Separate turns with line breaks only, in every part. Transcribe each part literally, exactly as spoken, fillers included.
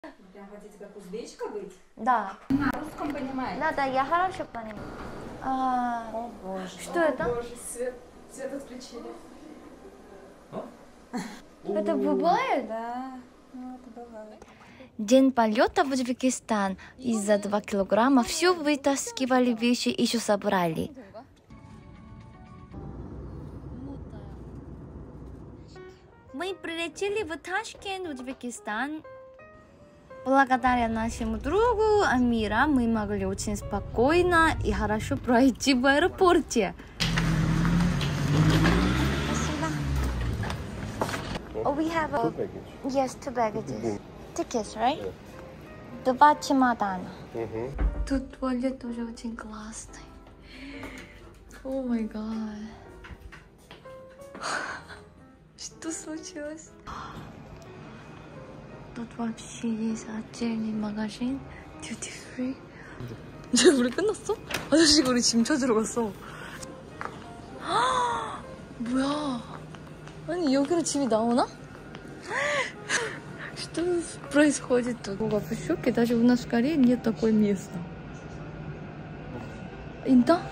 Вы прям хотите как узбечка быть?
Да.
На русском понимаете?
Да, да, я хорошо понимаю. А,
О боже.
что
О,
это?
Боже, свет, свет отключили.
Это бывает?
Да, ну это бывает.
День полета в Узбекистан. Из-за два килограмма все вытаскивали вещи, еще собрали. Мы прилетели в Ташкент, Узбекистан. Благодаря нашему другу Амира мы могли очень спокойно и хорошо пройти в аэропорте. Спасибо. Oh, we have a...
Two package.
Yes, two baggages. Tickets, right? Два чемодана.
Мгм.
Тут туалет тоже очень классный. О май гад. Что случилось? Тут вообще есть отдельный магазин. Duty free. 이제 우리 끝났어? 아저씨가 우리 짐 찾으러 갔어. 뭐야? 아니 여기로 짐이 나오나? Что происходит тут? Я в шоке. Даже у нас в Корее нет такого места. 인터?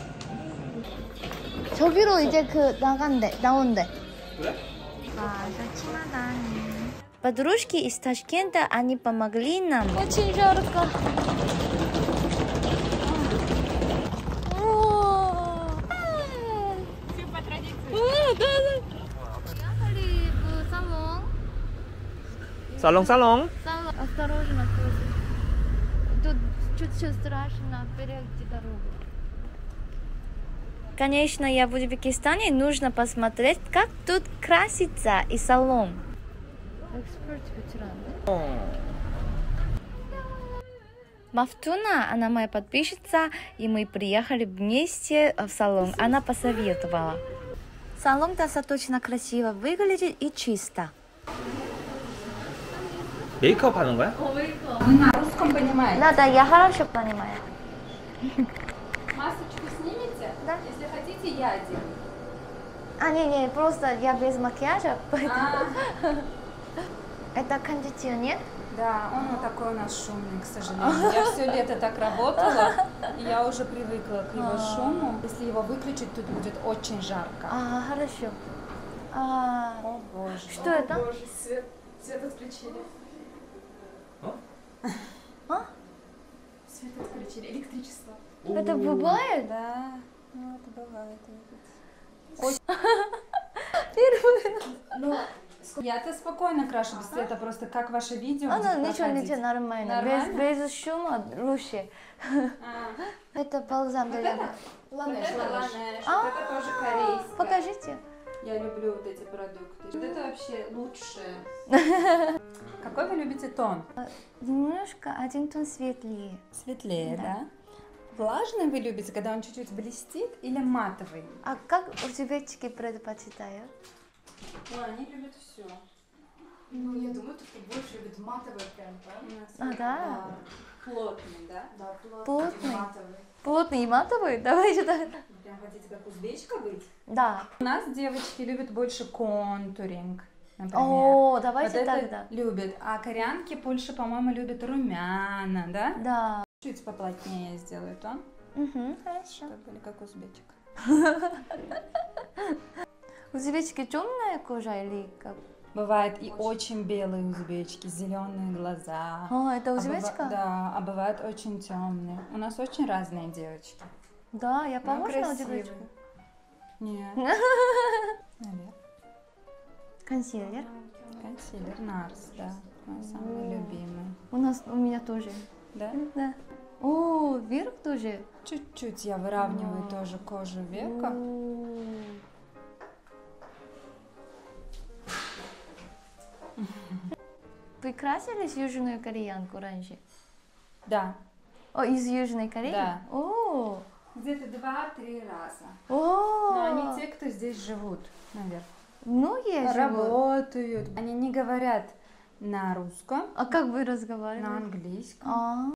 저기로 이제 그 나간대, 나온대.
그래?
아, 저 чемоданы. Подружки из Ташкента, они помогли нам. Очень жарко.
Все по традиции.
Приехали в салон.
살롱 살롱.
Салон. Осторожно тоже. Тут чуть-чуть страшно перейти дорогу. Конечно, я в Узбекистане, нужно посмотреть, как тут красится и салон. Эксперт ветеран, да? Мафтуна, она моя подписчица, и мы приехали вместе в салон. Она посоветовала. Салон достаточно красиво выглядит и чисто.
메이크업 하는 거야?
Вы на русском понимаете?
Да, да, я хорошо понимаю.
Масочку снимете?
Да.
Если хотите, я одену.
А, не, не, просто я без макияжа, поэтому...
А,
Это кондиционер?
да, он вот такой у нас шумный, к сожалению. Я все лето так работала, и я уже привыкла к его шуму. Если его выключить, тут будет очень жарко.
А, хорошо. А,
О боже.
что это?
Боже, свет, свет отключили.
А?
Свет отключили, электричество.
Это бывает?
Да, ну это бывает.
Первый.
Ну, я-то спокойно крашу без цвета, просто как ваше видео
А,
будет
ну, ничего,
проходить.
ничего, нормально. Без,
Нормально?
без шума лучше.
А,
Это бальзам для
это?
лица.
вот это ланеш,
А,
вот это тоже корейское.
Покажите.
Я люблю вот эти продукты. Вот это вообще лучшее. Какой вы любите тон?
Немножко один тон светлее.
Светлее,
Да.
да? Влажный вы любите, когда он чуть-чуть блестит, или матовый?
А как узбечки предпочитают?
Ой, они любят все.
Ну, я думаю, кто больше любит матовый прям, правильно?
А, да?
Плотный, да?
Да, плотный,
Плотный?
матовый.
Плотный и матовый? Давайте так.
Вы прям хотите как узбечка быть?
Да.
У нас девочки любят больше контуринг, например.
О,
Вот
давайте
это
тогда.
любят. А корянки больше, по-моему, любят румяна, да?
Да.
Чуть поплотнее сделаю тон,
Угу, хорошо.
чтобы были как узбечек.
Узбечки темная кожа или как?
Бывает и очень белые узбечки, зеленые глаза.
А, это
А быва-
узбечка?
Да, а бывают очень темные. У нас очень разные девочки.
Да, я
Ну,
похожа на
красивые.
узбечку.
Нет. Наверное.
Консилер.
Консилер Нарс, да. Мой самый любимый.
У нас, у меня тоже.
Да?
Да. О, вверх тоже.
Чуть-чуть я выравниваю тоже кожу века.
О. Вы красились южную кореянку раньше?
Да.
О, из Южной Кореи?
Да.
О,
Где-то два-три раза.
о.
Но они те, кто здесь живут, наверное.
Многие живут.
Работают. Они не говорят на русском,
А как вы
на
разговариваете?
английском.
А.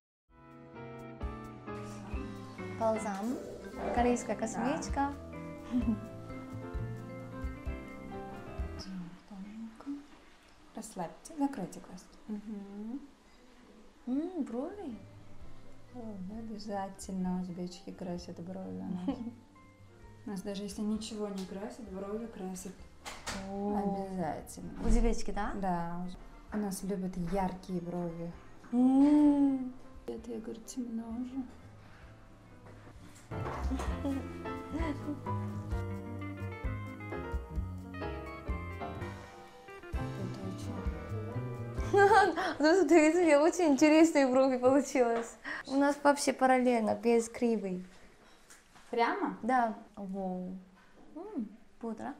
Бальзам. Корейская косметика.
Тоненько. Расслабьте, закройте глаз. Мгм.
брови?
Обязательно узбечки красят брови у нас. У нас даже если ничего не красят, брови красят. Обязательно.
Узбечки, да?
Да. У нас любят яркие брови.
음.
Это, я говорю, темно уже.
Ну, смотрите, очень интересные брови получилось. У нас вообще параллельно, без кривой.
Прямо?
Да. Воу. Пудра.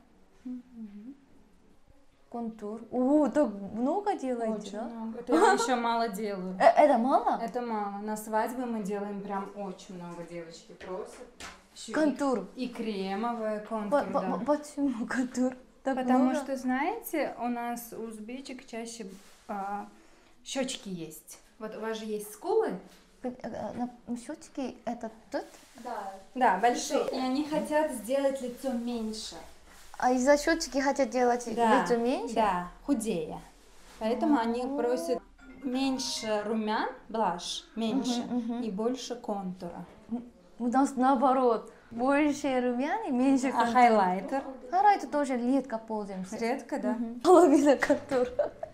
Контур. О, так много делаете,
Очень
да?
много. Это я еще мало делаю.
Э, Это мало?
Это мало. На свадьбе мы делаем прям очень много, девочки просят. Еще
Контур.
И, и кремовая контур,
По- по-
да.
Почему контур? Так
Потому
много?
что, знаете, у нас у узбечек чаще а, щечки есть. Вот у вас же есть скулы.
Э, э, на щечки это тут?
Да. Да, большие. И они хотят сделать лицо меньше.
А из-за щечки хотят делать лицо меньше?
Да, худее. Поэтому они просят меньше румян, блаш, меньше,
Мгм, мгм.
и больше контура.
У нас наоборот. Больше румян и меньше
А
контур.
хайлайтер?
Хайлайтер тоже редко пользуемся.
Редко, да?
Мгм. Половина контур.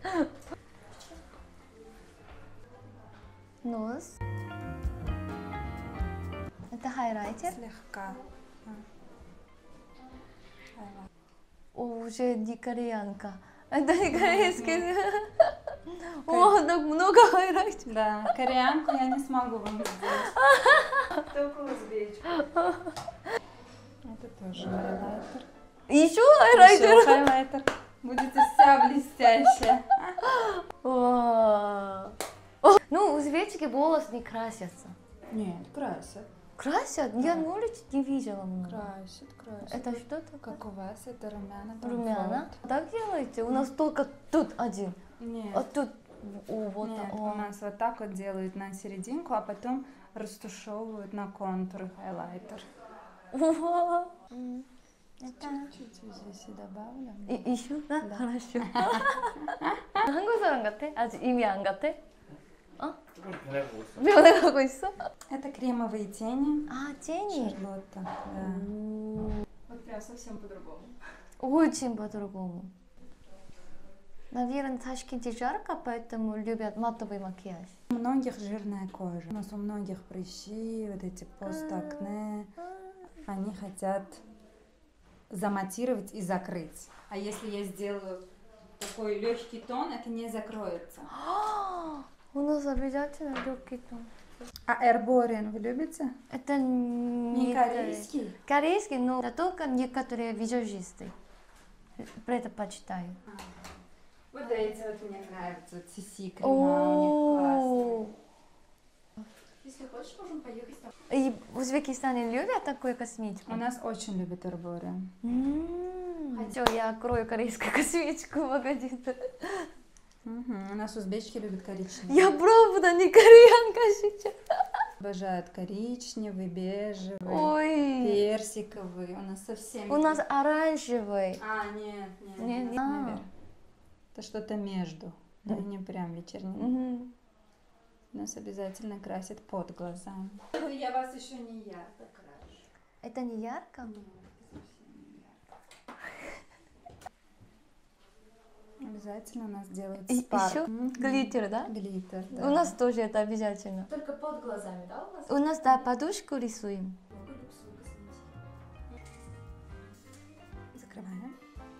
Нос. Это хайлайтер.
Слегка.
О, уже не кореянка. Это не корейский. О, так много хайлайтер.
Да, кореянку я не смогу вам сделать. Только узбечку. Это тоже хайлайтер.
Еще
Еще
хайлайтер.
хайлайтер. Будете вся блестящая.
Вау. О, ну, узбечки волос не красятся.
Нет, красят.
Красят? Я на улице не видела много.
Красят, красят.
Это что такое?
Как у вас, это румяна.
Румяна? Так делаете? У нас только тут один.
Нет.
А тут, о, вот.
Нет,
о.
у нас вот так вот делают на серединку, а потом растушевывают на контуры хайлайтер.
Вау. Это...
Чуть-чуть здесь и добавлю.
И, еще? Да?
Да.
Хорошо. 한국 사람 같아? 아직 이미 안 같아? 어?
변해가고 있어.
변해가고 있어?
Это кремовые тени.
А, тени?
Шарлотта, да.
Вот прям совсем по-другому.
Очень по-другому. Наверное, в Ташкенте жарко, поэтому любят матовый макияж.
У многих жирная кожа. У нас у многих прыщи, вот эти постакне. Они хотят заматировать и закрыть. А если я сделаю такой легкий тон, это не закроется.
У нас обязательно легкий тон.
А Эрбориан вы любите?
Это не,
Не корейский?
Корейский, но это только некоторые визажисты предпочитают.
Вот эти вот мне нравятся. Вот Сиси крема у них классные.
Если хочешь, можем поехать там.
И в Узбекистане любят такую косметику?
У нас очень любят Эрбориан.
Все, я открою корейскую косметику в магазине.
Мгм. У нас узбечки любят коричневый.
Я правда не кореянка сейчас.
Обожают коричневый, бежевый,
Ой,
персиковый. У нас совсем...
у нас оранжевый.
А, нет, нет,
Нет,
нет,
нет. А.
наверное. Это что-то между. Да, не прям вечерний.
Мгм.
Нас обязательно красят под глазами. Я вас еще не ярко крашу.
Это не ярко?
Обязательно у нас делают
И
спарк.
еще
Мгм.
глиттер, да?
Глиттер, да.
У нас тоже это обязательно.
Только под глазами, да, у вас?
У нас, да, подушку рисуем.
Какой люкс вы косметики?
Закрываем.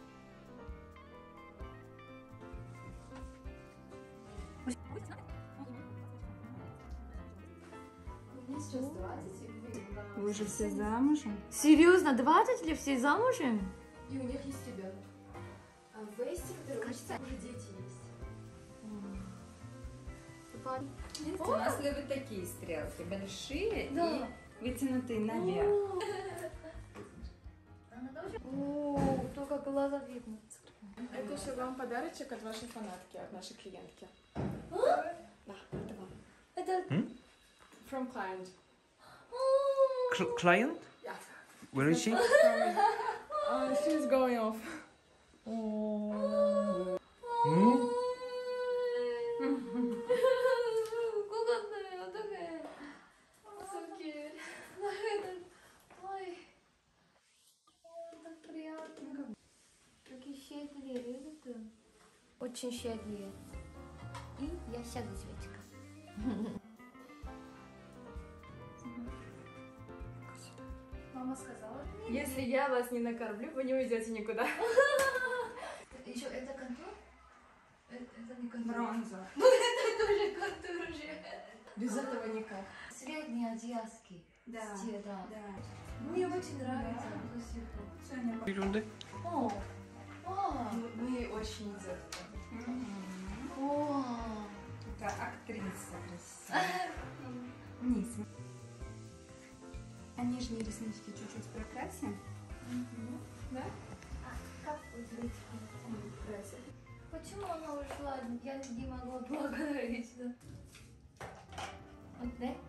Мне сейчас двадцать, и вы-
Вы уже все замужем?
Серьезно, двадцать ли все замужем?
И у них есть ребенок. А в Весте, который учится, уже дети есть.
Видите, у нас любят такие стрелки. Большие
Да.
и вытянутые наверх.
О, только глаза видно.
Это еще вам подарочек от вашей фанатки, от нашей клиентки. Да, это вам.
Это...
From client.
Cl- client?
Yes.
Where is she?
Uh, she's going off.
음?
그거 같네. очень щедрые. И я сяду, Светочка.
Мама сказала.
Если я вас не накормлю, вы не уйдете никуда.
Еще это контур? Это не контур.
Бронза.
Это тоже контур уже.
Без этого никак.
Среднеазиатский
Да.
стиль, да.
Да.
Мне очень нравится.
Соня.
되게 좋은데?
О, о,
Мы очень детки.
о.
Это актриса красивая. Вниз. А нижние реснички чуть-чуть прокрасим.
Да?
Как
Красиво.
Почему она ушла? Я не могла благодарить. Вот, да?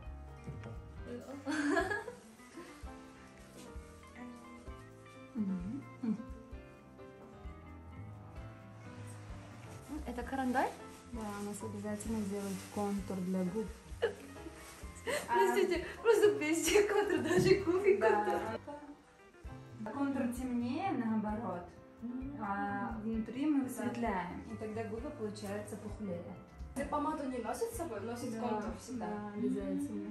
Это карандаш?
Да, у нас обязательно сделать контур для губ.
Простите, просто везде контур, даже губы контур.
Да. Контур темнее, наоборот, а внутри мы высветляем, и тогда губы получаются пухлее.
Ты помаду не носит с собой, носит контур всегда.
Да, обязательно.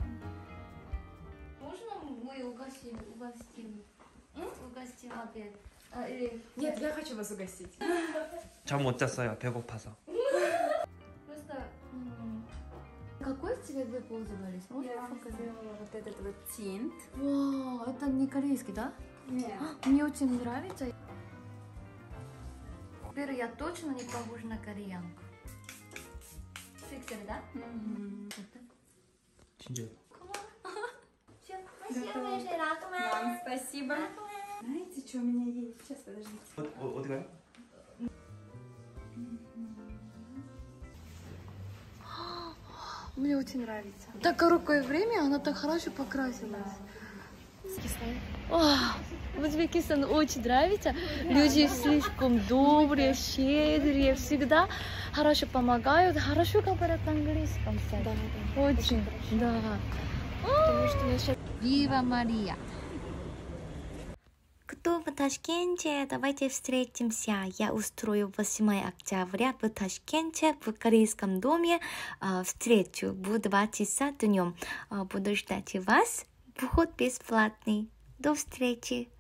Можно мы угостим, угостим? Угостим опять? А, или...
Нет, я хочу вас угостить.
잠 못 잤어요. 배고파서.
Просто... м, Какой цвет вы пользовались? Можно
Я
показать?
сделала вот этот вот тинт.
Вау, это не корейский, да?
Нет.
Мне очень нравится. Теперь я точно не похожа на кореянку. Фиксер, да?
Мгм.
Вот так.
진짜.
Все, спасибо большое, Ракумен.
Вам спасибо. Знаете, что у меня есть? Сейчас, подождите.
어, 어, 어디 가요?
Мне очень нравится. Так короткое время она так хорошо покрасилась. О, Узбекистан очень нравится. Люди слишком добрые, щедрые, всегда хорошо помогают, хорошо говорят на английском, кстати. Да, очень, да. Потому что я сейчас... Вива Мария. Кто в Ташкенте? Давайте встретимся. Я устрою восьмого октября в Ташкенте в корейском доме э, встречу в два часа днем. Э, буду ждать вас. Вход бесплатный. До встречи.